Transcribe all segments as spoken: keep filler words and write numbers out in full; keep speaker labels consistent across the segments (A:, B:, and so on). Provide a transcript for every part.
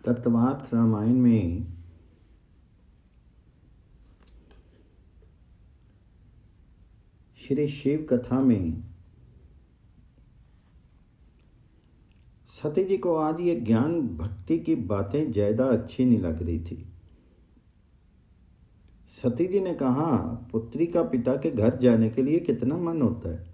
A: तत्वार्थ रामायण में श्री शिव कथा में सती जी को आज ये ज्ञान भक्ति की बातें ज्यादा अच्छी नहीं लग रही थी। सती जी ने कहा, पुत्री का पिता के घर जाने के लिए कितना मन होता है,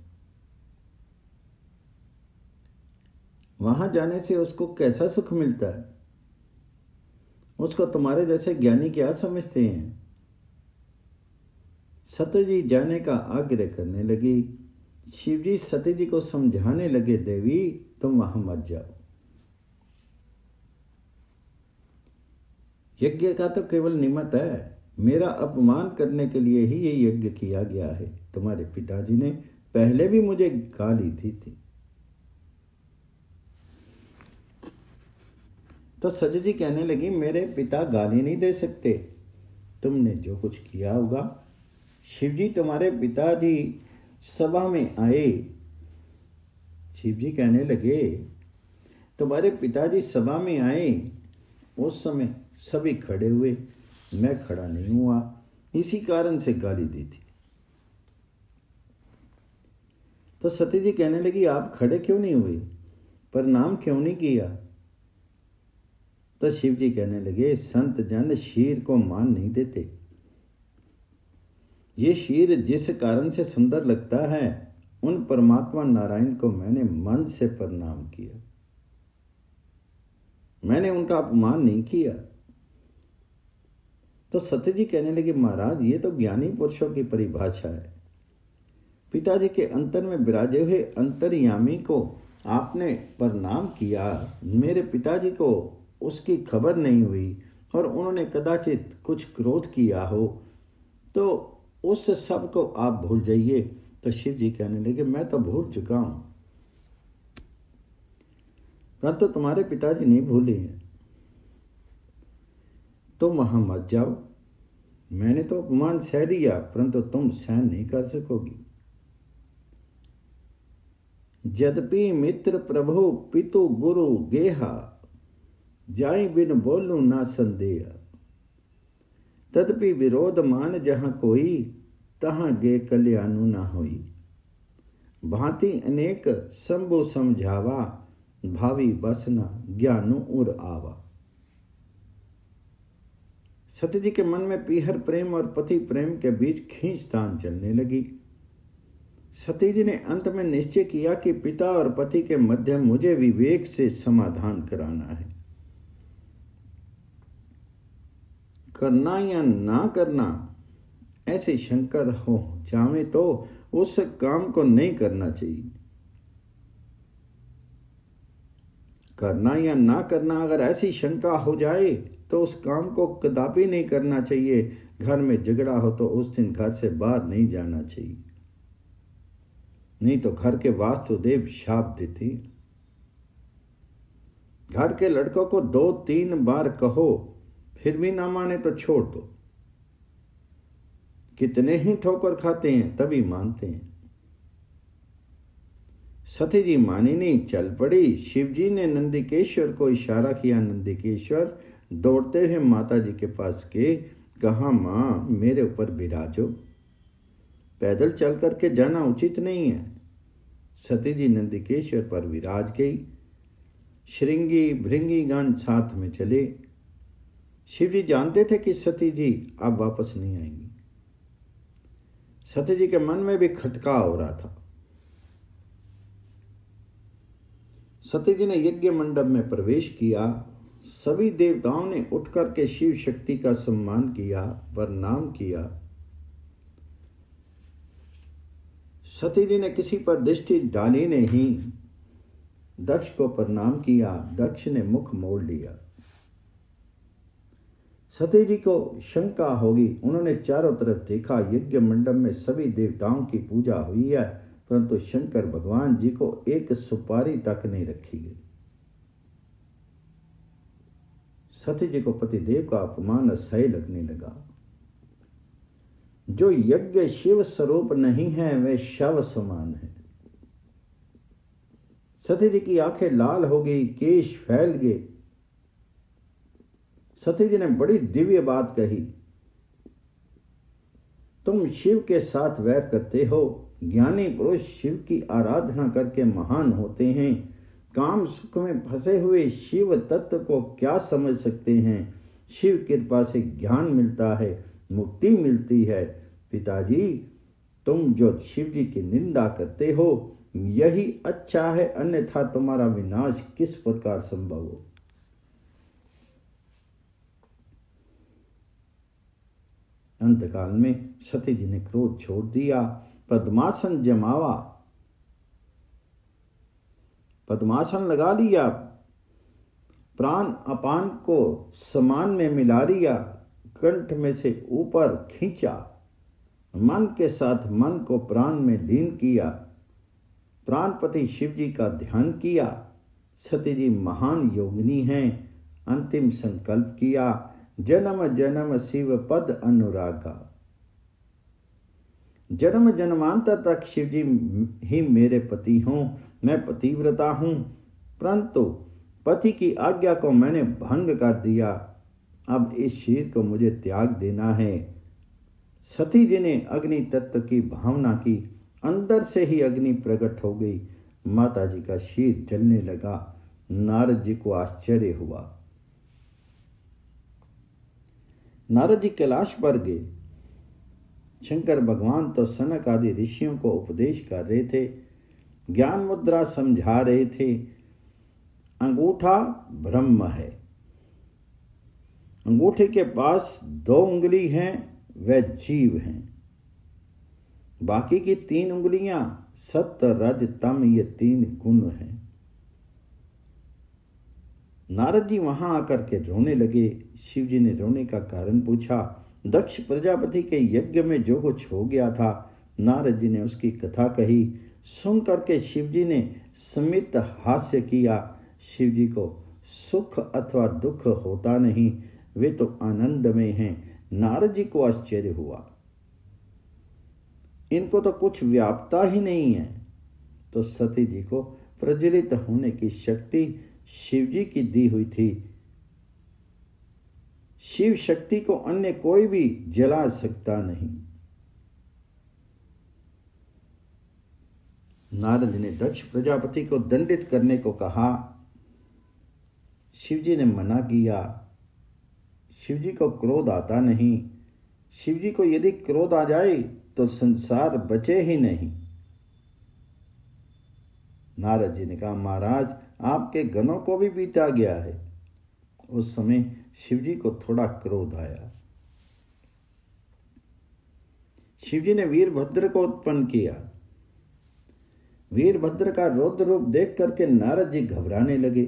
A: वहां जाने से उसको कैसा सुख मिलता है, उसको तुम्हारे जैसे ज्ञानी क्या समझते हैं। सती जी जाने का आग्रह करने लगी। शिव जी सती जी को समझाने लगे, देवी तुम वहां मत जाओ, यज्ञ का तो केवल निमित्त है, मेरा अपमान करने के लिए ही ये यज्ञ किया गया है। तुम्हारे पिताजी ने पहले भी मुझे गाली दी थी। तो सती जी कहने लगी, मेरे पिता गाली नहीं दे सकते, तुमने जो कुछ किया होगा। शिव जी तुम्हारे पिताजी सभा में आए। शिव जी कहने लगे, तुम्हारे पिताजी सभा में आए, उस समय सभी खड़े हुए, मैं खड़ा नहीं हुआ, इसी कारण से गाली दी थी। तो सती जी कहने लगी, आप खड़े क्यों नहीं हुए, प्रणाम क्यों नहीं किया। तो शिव जी कहने लगे, संत जन शीर को मान नहीं देते। ये शीर जिस कारण से सुंदर लगता है, उन परमात्मा नारायण को मैंने मन से प्रणाम किया, मैंने उनका अपमान नहीं किया। तो सती जी कहने लगे, महाराज ये तो ज्ञानी पुरुषों की परिभाषा है। पिताजी के अंतर में विराजे हुए अंतर्यामी को आपने प्रणाम किया, मेरे पिताजी को उसकी खबर नहीं हुई और उन्होंने कदाचित कुछ क्रोध किया हो, तो उस सब को आप भूल जाइए। तो शिव जी कहने लगे, मैं तो भूल चुका हूं, परंतु तो तुम्हारे पिताजी नहीं भूले हैं, तुम वहां मत जाओ। मैंने तो अपमान सह लिया, परंतु तुम सहन नहीं कर सकोगी। यद्यपि मित्र प्रभु पितु गुरु गेहा, जाई बिन बोलू ना संदेह। तदपि विरोध मान जहां कोई, तहां गे कल्याणु ना होई। भांति अनेक संभु समझावा, भावी बसना ज्ञानु उर आवा। सती जी के मन में पीहर प्रेम और पति प्रेम के बीच खींचतान चलने लगी। सती जी ने अंत में निश्चय किया कि पिता और पति के मध्य मुझे विवेक से समाधान कराना है। करना या ना करना, ऐसे शंकर हो जावे तो उस काम को नहीं करना चाहिए। करना या ना करना, अगर ऐसी शंका हो जाए तो उस काम को कदापि नहीं करना चाहिए। घर में झगड़ा हो तो उस दिन घर से बाहर नहीं जाना चाहिए, नहीं तो घर के वास्तुदेव शाप देते। घर के लड़कों को दो तीन बार कहो, फिर भी ना माने तो छोड़ दो। कितने ही ठोकर खाते हैं तभी मानते हैं। सती जी मानी नहीं, चल पड़ी। शिव जी ने नंदिकेश्वर को इशारा किया। नंदिकेश्वर दौड़ते हुए माता जी के पास के, कहा, मां मेरे ऊपर विराजो, पैदल चल करके जाना उचित नहीं है। सती जी नंदिकेश्वर पर विराज गई। श्रृंगी भृंगी गण साथ में चले। शिव जी जानते थे कि सती जी अब वापस नहीं आएंगी। सती जी के मन में भी खटका हो रहा था। सती जी ने यज्ञ मंडप में प्रवेश किया। सभी देवताओं ने उठकर के शिव शक्ति का सम्मान किया, प्रणाम किया। सती जी ने किसी पर दृष्टि डाली नहीं। दक्ष को प्रणाम किया, दक्ष ने मुख मोड़ लिया। सती जी को शंका होगी, उन्होंने चारों तरफ देखा। यज्ञ मंडप में सभी देवताओं की पूजा हुई है, परंतु शंकर भगवान जी को एक सुपारी तक नहीं रखी गई। सती जी को पतिदेव का अपमान असह्य लगने लगा। जो यज्ञ शिव स्वरूप नहीं है, वह शव समान है। सती जी की आंखें लाल हो गई, केश फैल गए। सती जी ने बड़ी दिव्य बात कही। तुम शिव के साथ वैर करते हो। ज्ञानी पुरुष शिव की आराधना करके महान होते हैं। काम सुख में फंसे हुए शिव तत्व को क्या समझ सकते हैं। शिव कृपा से ज्ञान मिलता है, मुक्ति मिलती है। पिताजी, तुम जो शिव जी की निंदा करते हो यही अच्छा है, अन्यथा तुम्हारा विनाश किस प्रकार संभव हो। अंतकाल में सती जी ने क्रोध छोड़ दिया, पद्मासन जमावा, पद्मासन लगा लिया, प्राण अपान को समान में मिला लिया, कंठ में से ऊपर खींचा, मन के साथ मन को प्राण में लीन किया, प्राणपति शिव जी का ध्यान किया। सती जी महान योगिनी हैं। अंतिम संकल्प किया, जन्म जन्म शिव पद अनुरागा। जन्म जन्मांतर तक शिव जी ही मेरे पति हों। मैं पतिव्रता हूँ, परंतु पति की आज्ञा को मैंने भंग कर दिया। अब इस शरीर को मुझे त्याग देना है। सती जी ने अग्नि तत्व की भावना की। अंदर से ही अग्नि प्रकट हो गई। माता जी का शीर जलने लगा। नारद जी को आश्चर्य हुआ। नारद जी कैलाश पर गए। शंकर भगवान तो सनक आदि ऋषियों को उपदेश कर रहे थे, ज्ञान मुद्रा समझा रहे थे। अंगूठा ब्रह्म है। अंगूठे के पास दो उंगली हैं, वह जीव हैं। बाकी की तीन उंगलियां सत्य रज तम, ये तीन गुण हैं। नारद जी वहां आकर के रोने लगे। शिव जी ने रोने का कारण पूछा। दक्ष प्रजापति के यज्ञ में जो कुछ हो गया था, नारद जी ने उसकी कथा कही। सुन करके शिव जी ने स्मित हास्य किया। शिव जी को सुख अथवा दुख होता नहीं, वे तो आनंद में हैं। नारद जी को आश्चर्य हुआ, इनको तो कुछ व्यापता ही नहीं है। तो सती जी को प्रज्वलित होने की शक्ति शिव जी की दी हुई थी। शिव शक्ति को अन्य कोई भी जला सकता नहीं। नारद ने दक्ष प्रजापति को दंडित करने को कहा। शिव जी ने मना किया। शिव जी को क्रोध आता नहीं। शिव जी को यदि क्रोध आ जाए तो संसार बचे ही नहीं। नारद जी ने कहा, महाराज आपके गणों को भी पीटा गया है। उस समय शिव जी को थोड़ा क्रोध आया। शिव जी ने वीरभद्र को उत्पन्न किया। वीरभद्र का रौद्र रूप देख करके नारद जी घबराने लगे।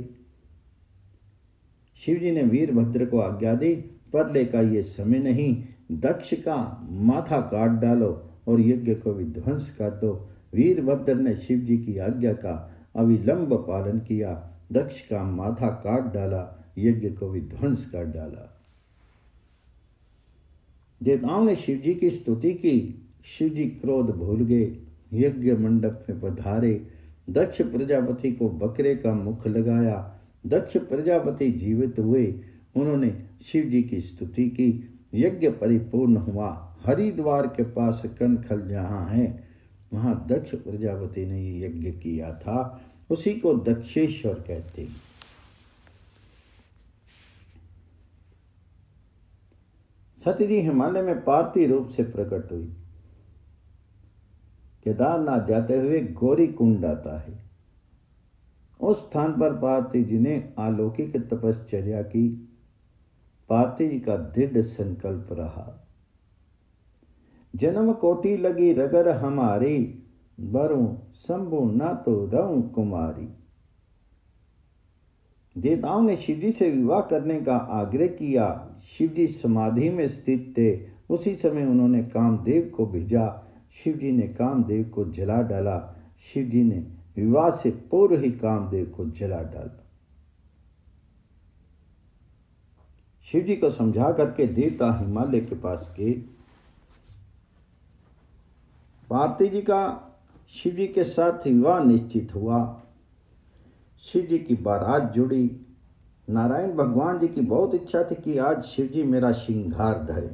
A: शिव जी ने वीरभद्र को आज्ञा दी, परले का ये समय नहीं, दक्ष का माथा काट डालो और यज्ञ को विध्वंस कर दो। वीरभद्र ने शिव जी की आज्ञा का अविलंब पालन किया। दक्ष का माथा काट डाला, यज्ञ को विध्वंस कर डाला। देवताओं ने शिव जी की स्तुति की। शिव जी क्रोध भूल गए, यज्ञ मंडप में पधारे। दक्ष प्रजापति को बकरे का मुख लगाया। दक्ष प्रजापति जीवित हुए। उन्होंने शिव जी की स्तुति की। यज्ञ परिपूर्ण हुआ। हरिद्वार के पास कनखल जहाँ है, वहाँ दक्ष प्रजापति ने ये यज्ञ किया था। उसी को दक्षेश्वर कहते हैं। सती जी हिमालय में पार्थी रूप से प्रकट हुई। केदारनाथ जाते हुए गौरी कुंड आता है। उस स्थान पर पार्थी जी ने अलौकिक तपश्चर्या की। पार्थी जी का दृढ़ संकल्प रहा, जन्म कोटि लगी रगर हमारी, बरूं शंभु ना तो रहूं कुमारी। देवताओं ने शिवजी से विवाह करने का आग्रह किया। शिवजी समाधि में स्थित थे। उसी समय उन्होंने कामदेव को भेजा। शिवजी ने कामदेव को जला डाला। शिवजी ने विवाह से पूर्व ही कामदेव को जला डाला। शिवजी को समझा करके देवता हिमालय के पास गए। पार्थी जी का शिवजी के साथ विवाह निश्चित हुआ। शिवजी की बारात जुड़ी। नारायण भगवान जी की बहुत इच्छा थी कि आज शिव जी मेरा श्रृंगार धरें।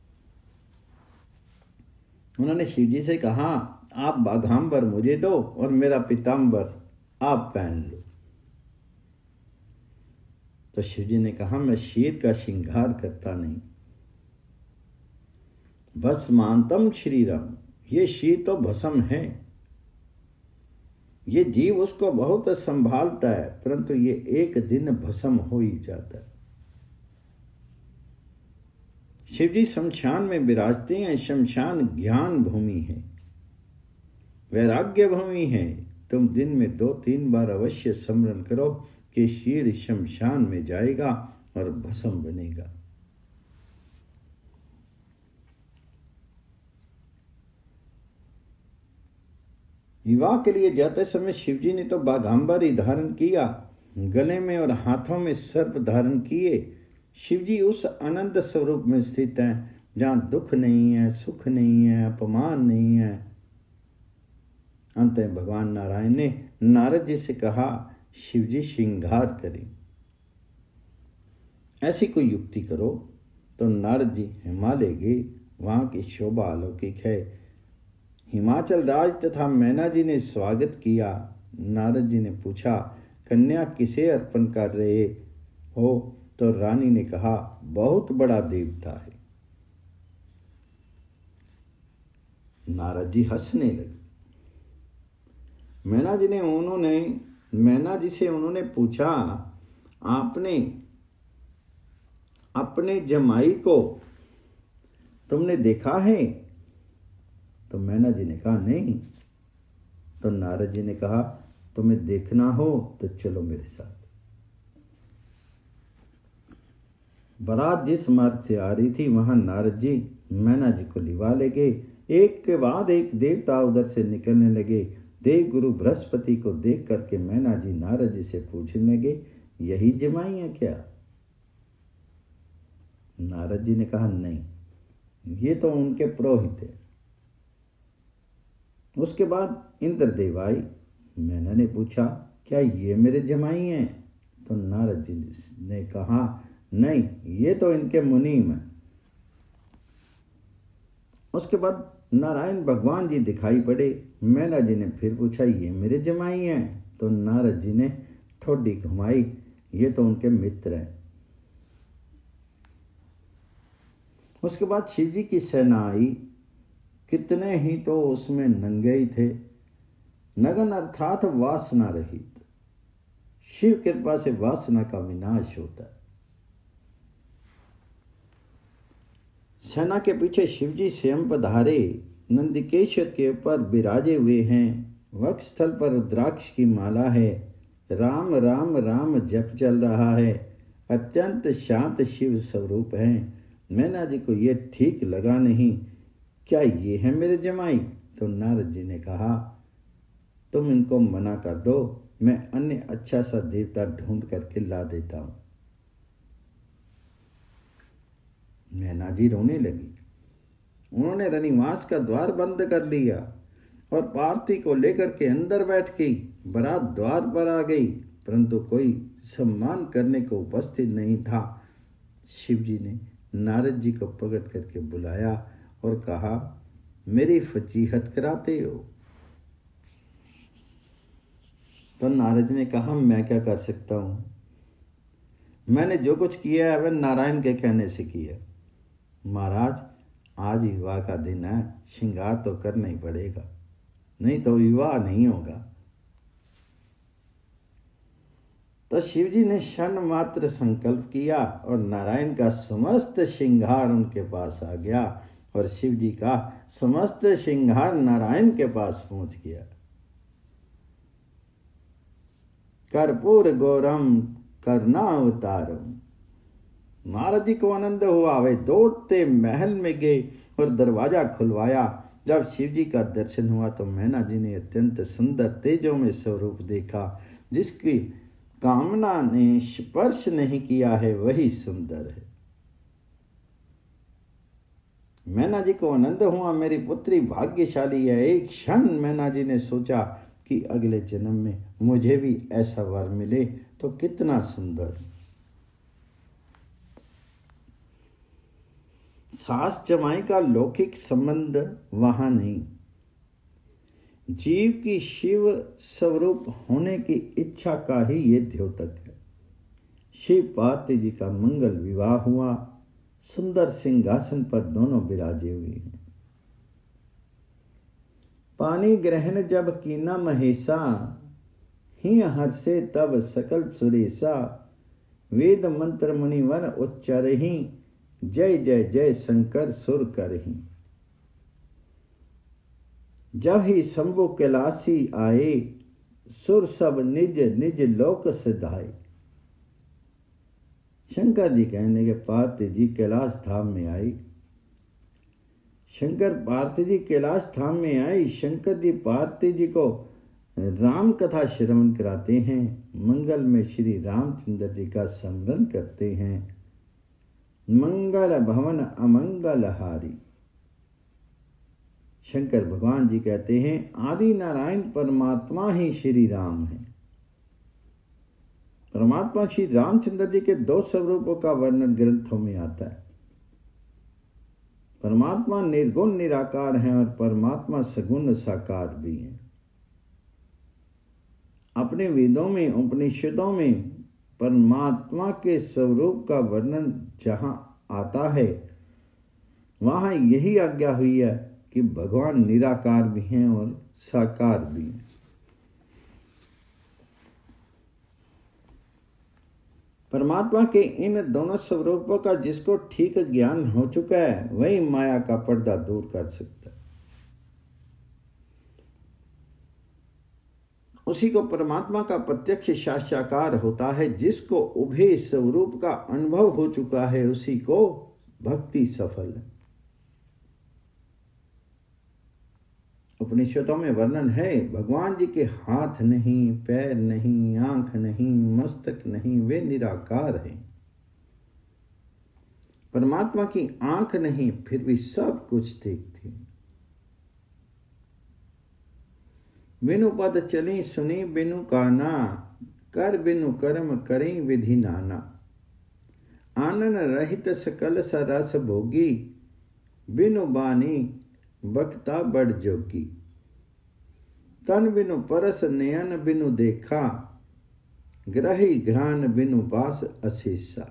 A: उन्होंने शिव जी से कहा, आप बाघांबर मुझे दो और मेरा पीताम्बर आप पहन लो। तो शिव जी ने कहा, मैं शेर का श्रृंगार करता नहीं। भस्मांतम श्रीराम, ये शेर तो भस्म है। ये जीव उसको बहुत संभालता है, परंतु ये एक दिन भस्म हो ही जाता है। शिव जी शमशान में विराजते हैं। शमशान ज्ञान भूमि है, वैराग्य भूमि है। तुम दिन में दो तीन बार अवश्य स्मरण करो कि शेर शमशान में जाएगा और भस्म बनेगा। विवाह के लिए जाते समय शिव जी ने तो बाघांबर ही धारण किया, गले में और हाथों में सर्प धारण किए। शिव जी उस आनंद स्वरूप में स्थित हैं जहां दुख नहीं है, सुख नहीं है, अपमान नहीं है। अंत में भगवान नारायण ने नारद जी से कहा, शिव जी श्रृंगार करें, ऐसी कोई युक्ति करो। तो नारद जी हिमालय गए, वहां की शोभा अलौकिक है। हिमाचल राज तथा मैना जी ने स्वागत किया। नारद जी ने पूछा, कन्या किसे अर्पण कर रहे हो? तो रानी ने कहा, बहुत बड़ा देवता है। नारद जी हंसने लगे। मैना जी ने उन्होंने मैना जी से उन्होंने पूछा, आपने अपने जमाई को तुमने देखा है? तो मैना जी ने कहा, नहीं। तो नारद जी ने कहा, तुम्हें देखना हो तो चलो मेरे साथ। बारात जिस मार्ग से आ रही थी वहां नारद जी मैना जी को लिवा ले गए। एक के बाद एक देवता उधर से निकलने लगे। देव गुरु बृहस्पति को देख करके मैना जी नारद जी से पूछने लगे, यही जमाई है क्या? नारद जी ने कहा, नहीं, ये तो उनके पुरोहित है। उसके बाद इंद्रदेव आई। मैना ने पूछा, क्या ये मेरे जमाई हैं? तो नारद जी ने कहा, नहीं, ये तो इनके मुनीम है। उसके बाद नारायण भगवान जी दिखाई पड़े। मैना जी ने फिर पूछा, ये मेरे जमाई हैं? तो नारद जी ने ठोडी घुमाई, ये तो उनके मित्र हैं। उसके बाद शिव जी की सेना आई। कितने ही तो उसमें नंगे ही थे, नगन अर्थात वासना रहित। शिव कृपा से वासना का विनाश होता है। सेना के पीछे शिव जी स्वयं पधारे, नंदिकेश्वर के ऊपर विराजे हुए हैं। वक्षस्थल पर रुद्राक्ष की माला है। राम राम राम जप चल रहा है। अत्यंत शांत शिव स्वरूप हैं। मैना जी को ये ठीक लगा नहीं। क्या ये है मेरे जमाई? तो नारद जी ने कहा, तुम इनको मना कर दो, मैं अन्य अच्छा सा देवता ढूंढ करके ला देता हूं। मैना जी रोने लगी। उन्होंने रनिवास का द्वार बंद कर लिया और पार्थी को लेकर के अंदर बैठ गई। बारात द्वार पर आ गई, परंतु कोई सम्मान करने को उपस्थित नहीं था। शिव जी ने नारद जी को पकड़ करके बुलाया और कहा, मेरी फजीहत कराते हो? तो नारद ने कहा, मैं क्या कर सकता हूं? मैंने जो कुछ किया है वह नारायण के कहने से किया। महाराज, आज विवाह का दिन है, श्रृंगार तो करना ही पड़ेगा, नहीं तो विवाह नहीं होगा। तो शिव जी ने क्षण मात्र संकल्प किया और नारायण का समस्त श्रृंगार उनके पास आ गया और शिव जी का समस्त श्रृंगार नारायण के पास पहुंच गया। कर्पूर गौरम करुणावतारम। नारद जी को आनंद हुआ। वे दौड़ते महल में गए और दरवाजा खुलवाया। जब शिव जी का दर्शन हुआ तो मैना जी ने अत्यंत सुंदर तेजों में स्वरूप देखा। जिसकी कामना ने स्पर्श नहीं किया है वही सुंदर है। मैना जी को आनंद हुआ, मेरी पुत्री भाग्यशाली है। एक क्षण मैना जी ने सोचा कि अगले जन्म में मुझे भी ऐसा वर मिले तो कितना सुंदर। सास जमाई का लौकिक संबंध वहां नहीं। जीव की शिव स्वरूप होने की इच्छा का ही ये द्योतक है। शिव पार्वती जी का मंगल विवाह हुआ, सुंदर सिंहासन पर दोनों विराजे हुए हैं। पानी ग्रहण जब कीना महेशा, ही हर्षे तब सकल सुरेशा। वेद मंत्र मुनिवर उच्चरहि, जय जय जय शंकर सुर करहि। जब ही शंभु कैलाशी आए, सुर सब निज निज लोक सिधाए। शंकर जी कहने के पार्वती जी कैलाश धाम में आई। शंकर पार्वती जी कैलाश धाम में आई। शंकर जी पार्वती जी को राम कथा श्रवण कराते हैं। मंगल में श्री रामचंद्र जी का स्मरण करते हैं। मंगल भवन अमंगल हारी। शंकर भगवान जी कहते हैं आदि नारायण परमात्मा ही श्री राम है। परमात्मा श्री रामचंद्र जी के दो स्वरूपों का वर्णन ग्रंथों में आता है। परमात्मा निर्गुण निराकार हैं और परमात्मा सगुण साकार भी हैं। अपने वेदों में उपनिषदों में परमात्मा के स्वरूप का वर्णन जहां आता है, वहां यही आज्ञा हुई है कि भगवान निराकार भी हैं और साकार भी हैं। परमात्मा के इन दोनों स्वरूपों का जिसको ठीक ज्ञान हो चुका है, वही माया का पर्दा दूर कर सकता है। उसी को परमात्मा का प्रत्यक्ष साक्षात्कार होता है। जिसको उभय स्वरूप का अनुभव हो चुका है, उसी को भक्ति सफल है। उपनिषदों में वर्णन है, भगवान जी के हाथ नहीं, पैर नहीं, आंख नहीं, मस्तक नहीं, वे निराकार हैं। परमात्मा की आंख नहीं, फिर भी सब कुछ देखते। बिनु पद चली सुनी बिनु काना, कर बिनु कर्म करें विधि नाना। आनन रहित सकल सरस भोगी, बिनु बानी बक्ता बड़ जोगी। तन बिनु परस नयन बिनु देखा, ग्रही घ्राण बिनु बास अशेषा।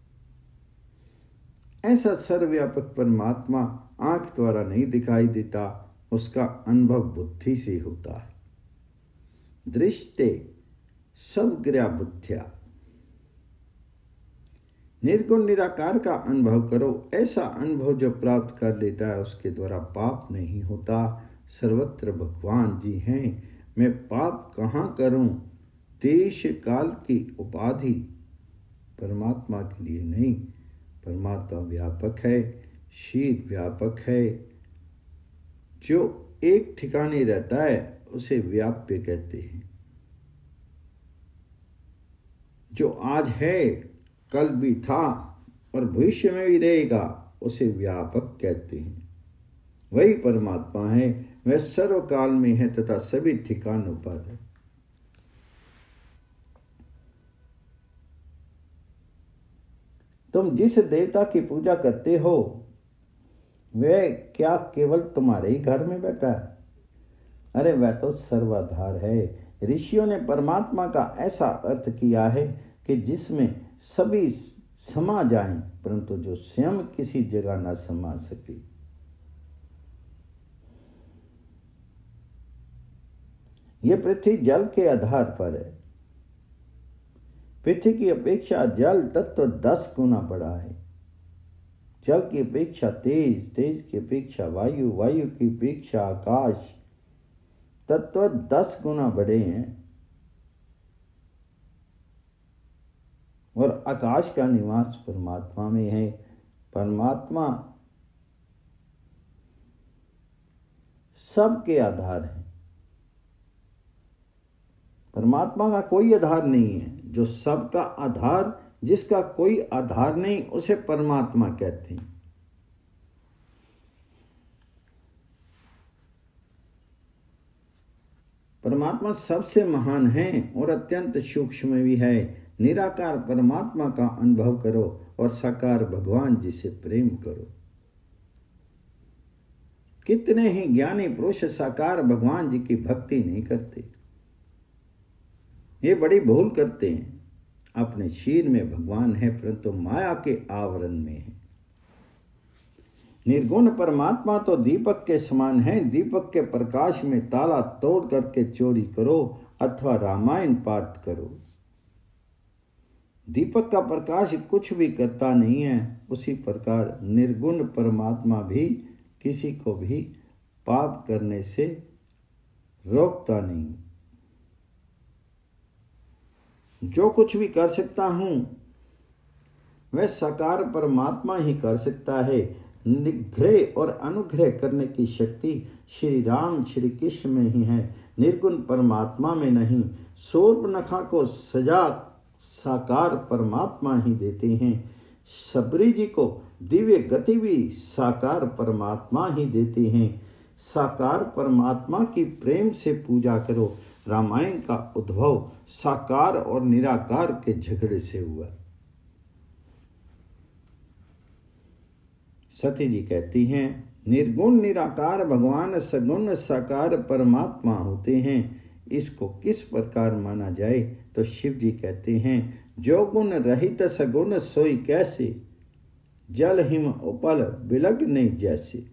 A: ऐसा सर्वव्यापक परमात्मा आंख द्वारा नहीं दिखाई देता, उसका अनुभव बुद्धि से होता है। दृष्टे सब ग्रह बुद्धिया। निर्गुण निराकार का अनुभव करो। ऐसा अनुभव जो प्राप्त कर लेता है, उसके द्वारा पाप नहीं होता। सर्वत्र भगवान जी हैं, मैं पाप कहाँ करूं। देश काल की उपाधि परमात्मा के लिए नहीं। परमात्मा व्यापक है, शीत व्यापक है। जो एक ठिकाने रहता है उसे व्याप्य कहते हैं। जो आज है, कल भी था और भविष्य में भी रहेगा, उसे व्यापक कहते हैं। वही परमात्मा है, वह सर्वकाल में है तथा सभी ठिकानों पर है। तुम जिस देवता की पूजा करते हो, वह क्या केवल तुम्हारे ही घर में बैठा है? अरे वह तो सर्वाधार है। ऋषियों ने परमात्मा का ऐसा अर्थ किया है कि जिसमें सभी समा जाएं, परंतु जो स्वयं किसी जगह न समा सके। यह पृथ्वी जल के आधार पर है। पृथ्वी की अपेक्षा जल तत्व दस गुना बड़ा है। जल की अपेक्षा तेज, तेज की अपेक्षा वायु, वायु की अपेक्षा आकाश, तत्व दस गुना बड़े हैं। और आकाश का निवास परमात्मा में है। परमात्मा सबके आधार है। परमात्मा का कोई आधार नहीं है। जो सबका आधार, जिसका कोई आधार नहीं, उसे परमात्मा कहते हैं। परमात्मा सबसे महान है और अत्यंत सूक्ष्म भी है। निराकार परमात्मा का अनुभव करो और साकार भगवान जी से प्रेम करो। कितने ही ज्ञानी पुरुष साकार भगवान जी की भक्ति नहीं करते। ये बड़ी भूल करते हैं। अपने शीर में भगवान है परंतु माया के आवरण में है। निर्गुण परमात्मा तो दीपक के समान है। दीपक के प्रकाश में ताला तोड़ करके चोरी करो अथवा रामायण पाठ करो। दीपक का प्रकाश कुछ भी करता नहीं है। उसी प्रकार निर्गुण परमात्मा भी किसी को भी पाप करने से रोकता नहीं। जो कुछ भी कर सकता हूं वह साकार परमात्मा ही कर सकता है। निग्रह और अनुग्रह करने की शक्ति श्री राम श्री कृष्ण में ही है, निर्गुण परमात्मा में नहीं। शूर्पणखा को सजा साकार परमात्मा ही देते हैं। सबरी जी को दिव्य गति भी साकार परमात्मा ही देते हैं। साकार परमात्मा की प्रेम से पूजा करो। रामायण का उद्भव साकार और निराकार के झगड़े से हुआ। सती जी कहती हैं, निर्गुण निराकार भगवान सगुण साकार परमात्मा होते हैं। इसको किस प्रकार माना जाए तो शिव जी कहते हैं, जो गुण रहित सगुण सोई कैसे, जल हिम उपल बिलग नहीं जैसे।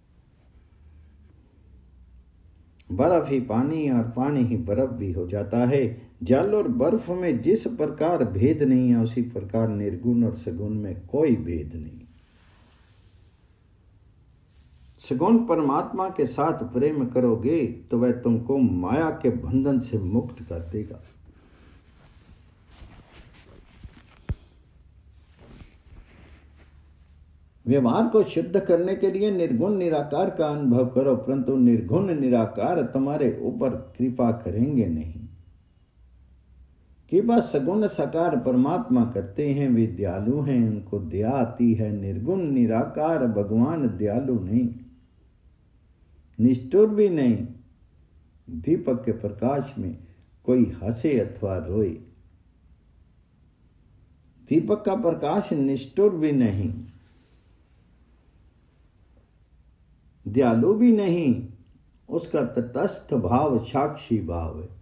A: बर्फ ही पानी और पानी ही बर्फ भी हो जाता है। जल और बर्फ में जिस प्रकार भेद नहीं है उसी प्रकार निर्गुण और सगुण में कोई भेद नहीं। सगुण परमात्मा के साथ प्रेम करोगे तो वह तुमको माया के बंधन से मुक्त कर देगा। व्यवहार को शुद्ध करने के लिए निर्गुण निराकार का अनुभव करो, परंतु निर्गुण निराकार तुम्हारे ऊपर कृपा करेंगे नहीं। कृपा सगुण साकार परमात्मा करते हैं। वे दयालु हैं, उनको दया आती है। निर्गुण निराकार भगवान दयालु नहीं, निष्ठुर भी नहीं। दीपक के प्रकाश में कोई हंसे अथवा रोए। दीपक का प्रकाश निष्ठुर भी नहीं, दयालु भी नहीं। उसका तटस्थ भाव साक्षी भाव है।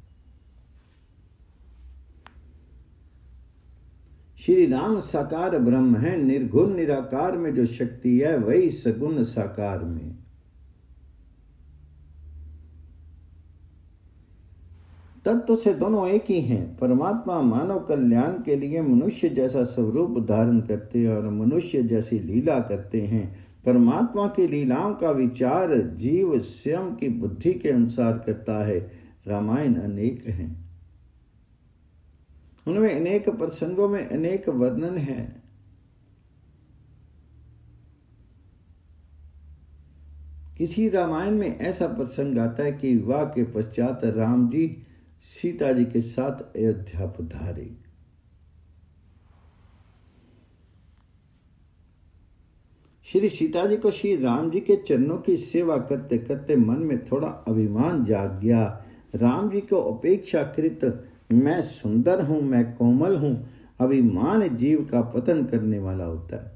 A: श्री राम साकार ब्रह्म है। निर्गुण निराकार में जो शक्ति है वही सगुण साकार में। तत्व से दोनों एक ही हैं। परमात्मा मानव कल्याण के लिए मनुष्य जैसा स्वरूप धारण करते हैं और मनुष्य जैसी लीला करते हैं। परमात्मा की लीलाओं का विचार जीव स्वयं की बुद्धि के अनुसार करता है। रामायण अनेक हैं, उनमें अनेक प्रसंगों में अनेक वर्णन है। किसी रामायण में ऐसा प्रसंग आता है कि विवाह के पश्चात राम जी सीता जी के साथ अयोध्या पधारे। श्री सीता जी को श्री राम जी के चरणों की सेवा करते करते मन में थोड़ा अभिमान जाग गया। राम जी को अपेक्षाकृत मैं सुंदर हूं, मैं कोमल हूं। अभिमान जीव का पतन करने वाला होता है।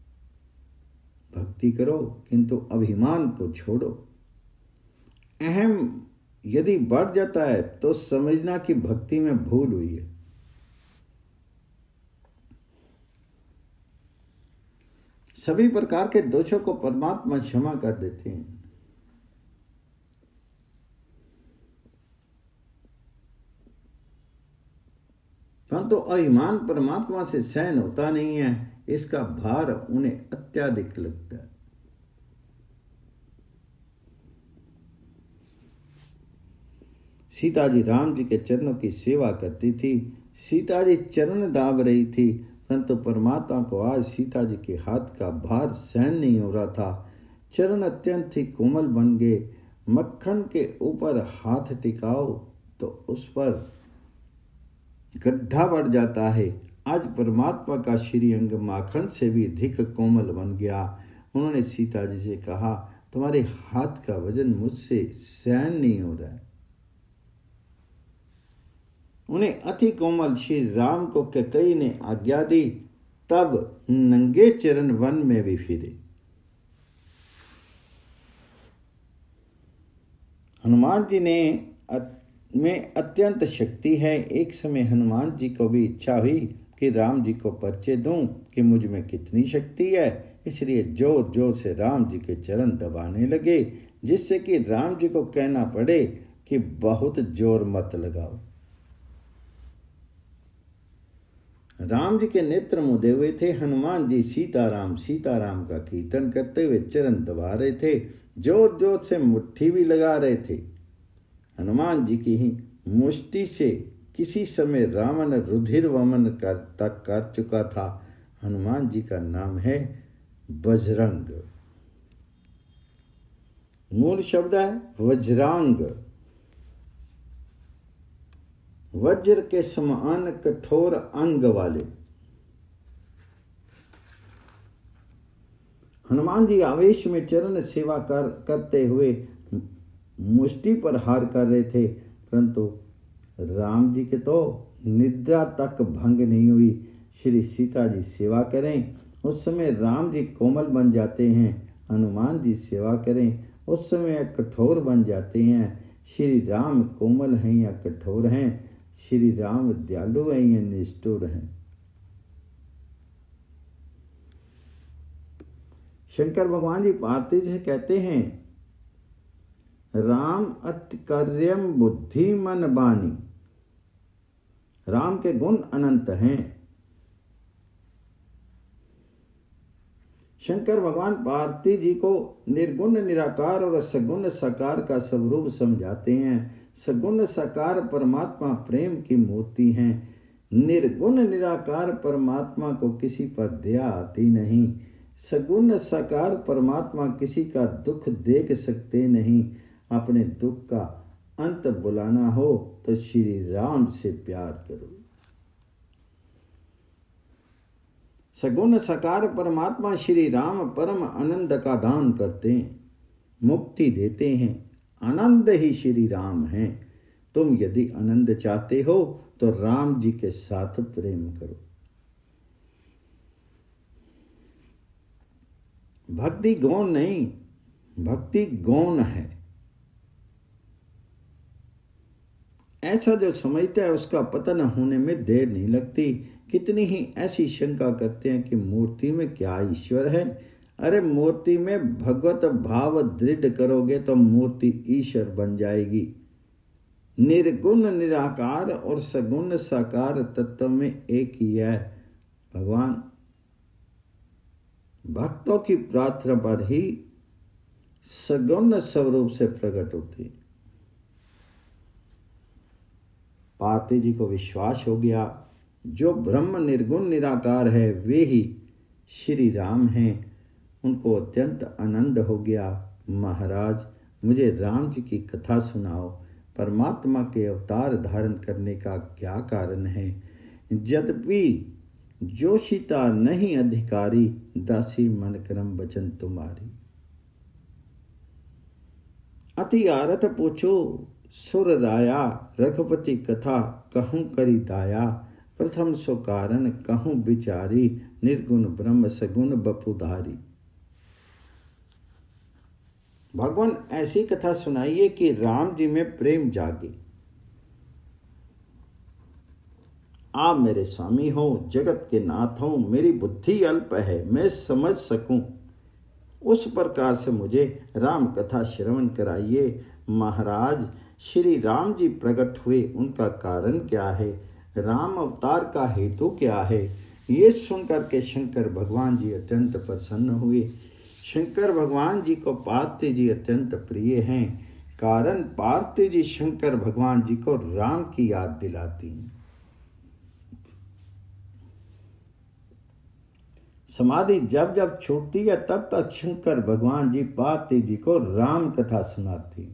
A: भक्ति करो किंतु अभिमान को छोड़ो। अहम यदि बढ़ जाता है तो समझना कि भक्ति में भूल हुई है। सभी प्रकार के दोषों को परमात्मा क्षमा कर देते हैं। परंतु अभिमान परमात्मा से सहन होता नहीं है। इसका भार उन्हें अत्याधिक लगता है। सीता जी राम जी के चरणों की सेवा करती थी। सीता जी चरण दाब रही थी, परंतु परमात्मा को आज सीता जी के हाथ का भार सहन नहीं हो रहा था। चरण अत्यंत ही कोमल बन गए। मक्खन के ऊपर हाथ टिकाओ तो उस पर गड्ढा बढ़ जाता है। आज परमात्मा का श्रीअंग माखन से भी अधिक कोमल बन गया। उन्होंने सीता जी से कहा, तुम्हारे हाथ का वजन मुझसे सहन नहीं हो रहा है। उन्हें अति कोमल श्री राम को कैकेयी ने आज्ञा दी, तब नंगे चरण वन में भी फिरे। हनुमान जी ने में अत्यंत शक्ति है। एक समय हनुमान जी को भी इच्छा हुई कि राम जी को परिचय दूं कि मुझ में कितनी शक्ति है, इसलिए जोर जोर से राम जी के चरण दबाने लगे, जिससे कि राम जी को कहना पड़े कि बहुत जोर मत लगाओ। राम जी के नेत्र मुदे हुए थे। हनुमान जी सीताराम सीताराम का कीर्तन करते हुए चरण दबा रहे थे, जोर जोर से मुट्ठी भी लगा रहे थे। हनुमान जी की ही मुष्टि से किसी समय रावण रुधिर वमन कर तक कर चुका था। हनुमान जी का नाम है बजरंग। मूल शब्द है वज्रांग। वज्र के समान कठोर अंग वाले। हनुमान जी आवेश में चरण सेवा कर करते हुए मुष्टि पर हार कर रहे थे, परंतु राम जी के तो निद्रा तक भंग नहीं हुई। श्री सीता जी सेवा करें उस समय राम जी कोमल बन जाते हैं, हनुमान जी सेवा करें उस समय कठोर बन जाते हैं। श्री राम कोमल हैं या कठोर हैं, श्री राम दयालु हैं या निष्ठुर हैं। शंकर भगवान जी पार्वती जी से कहते हैं, राम अतिकर्यम बुद्धि मन बानी। राम के गुण अनंत हैं। शंकर भगवान पार्वती जी को निर्गुण निराकार और सगुण साकार का स्वरूप समझाते हैं। सगुण साकार परमात्मा प्रेम की मूर्ति हैं। निर्गुण निराकार परमात्मा को किसी पर दया आती नहीं। सगुण साकार परमात्मा किसी का दुख देख सकते नहीं। अपने दुख का अंत बुलाना हो तो श्री राम से प्यार करो। सगुण साकार परमात्मा श्री राम परम आनंद का दान करते हैं, मुक्ति देते हैं। आनंद ही श्री राम हैं। तुम यदि आनंद चाहते हो तो राम जी के साथ प्रेम करो। भक्ति गौण नहीं, भक्ति गौण है। ऐसा जो समझता है उसका पतन होने में देर नहीं लगती। कितनी ही ऐसी शंका करते हैं कि मूर्ति में क्या ईश्वर है। अरे मूर्ति में भगवत भाव दृढ़ करोगे तो मूर्ति ईश्वर बन जाएगी। निर्गुण निराकार और सगुण साकार तत्व में एक ही है। भगवान भक्तों की प्रार्थना पर ही सगुण स्वरूप से प्रकट होते हैं। पार्वती जी को विश्वास हो गया, जो ब्रह्म निर्गुण निराकार है वे ही श्री राम हैं। उनको अत्यंत आनंद हो गया। महाराज मुझे राम जी की कथा सुनाओ। परमात्मा के अवतार धारण करने का क्या कारण है? यद्यपि जोशिता नहीं अधिकारी, दासी मन क्रम बचन तुम्हारी। अति आरत पूछो सुर राया, रघुपति कथा कहूँ करी दाया। प्रथम सो कारण कहूँ विचारी, निर्गुण ब्रह्म सगुण बपुधारी। भगवान ऐसी कथा सुनाइए कि राम जी में प्रेम जागे। आप मेरे स्वामी हो, जगत के नाथ हो, मेरी बुद्धि अल्प है, मैं समझ सकूं। उस प्रकार से मुझे राम कथा श्रवण कराइए। महाराज श्री राम जी प्रकट हुए, उनका कारण क्या है? राम अवतार का हेतु क्या है? ये सुनकर के शंकर भगवान जी अत्यंत प्रसन्न हुए। शंकर भगवान जी को पार्वती जी अत्यंत प्रिय हैं, कारण पार्वती जी शंकर भगवान जी को राम की याद दिलाती हैं। समाधि जब जब छूटती है तब तक शंकर भगवान जी पार्वती जी को राम कथा सुनाती।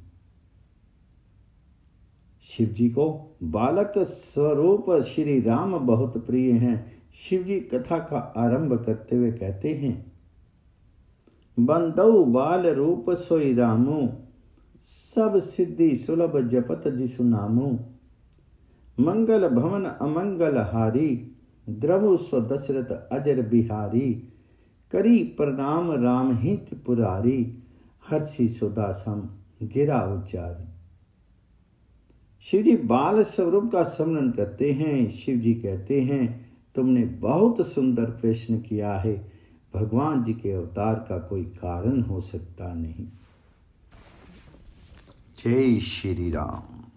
A: शिव जी को बालक स्वरूप श्री राम बहुत प्रिय हैं। शिव जी कथा का आरंभ करते हुए कहते हैं, बंदौ बाल रूप सोई रामो, सब सिद्धि सुलभ जपत जिसु नामो। मंगल भवन अमंगल हारी, द्रवु स्व दशरथ अजर बिहारी। करी प्रणाम राम हित पुरारी, हर्षि सुदासम गिरा उच्चारी। शिव जी बाल स्वरूप का स्मरण करते हैं। शिव जी कहते हैं तुमने बहुत सुंदर प्रश्न किया है, भगवान जी के अवतार का कोई कारण हो सकता नहीं। जय श्री राम।